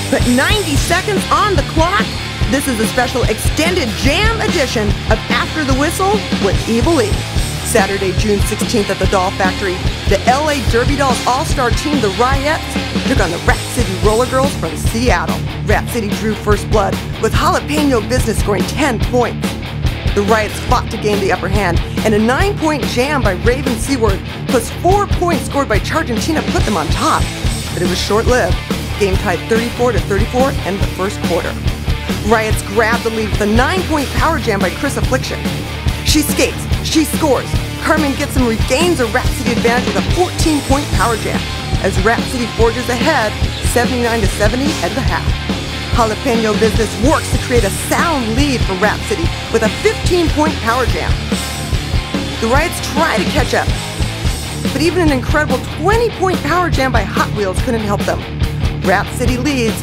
But 90 seconds on the clock. This is a special extended jam edition of After the Whistle with Evil E. Saturday, June 16th at the Doll Factory, the LA Derby Dolls All-Star team, the Ryettes, took on the Rat City Roller Girls from Seattle. Rat City drew first blood, with Jalapeno Business scoring 10 points. The Ryettes fought to gain the upper hand, and a 9-point jam by Raven Seaward plus 4 points scored by Chargentina put them on top. But it was short-lived. Game tied 34-34 in the first quarter. Ryettes grabbed the lead with a 9-point power jam by Chris Affliction. She skates, she scores. Carmen Gibson regains a Rat City advantage with a 14-point power jam as Rat City forges ahead 79-70 at the half. Jalapeno Business works to create a sound lead for Rat City with a 15-point power jam. The Ryettes try to catch up, but even an incredible 20-point power jam by Hot Wheels couldn't help them. Rat City leads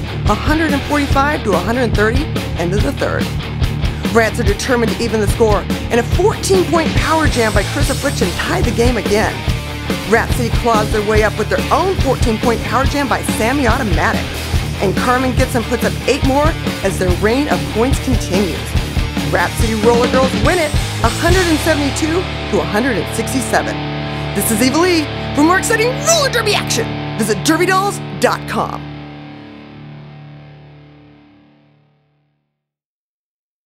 145-130 into the third. Rats are determined to even the score, and a 14-point power jam by Chris Affliction tied the game again. Rat City claws their way up with their own 14-point power jam by Sammy Automatic, and Carmen Gibson puts up 8 more as their reign of points continues. Rat City Roller Girls win it 172-167. This is Evil E. For more exciting roller derby action, visit DerbyDolls.com.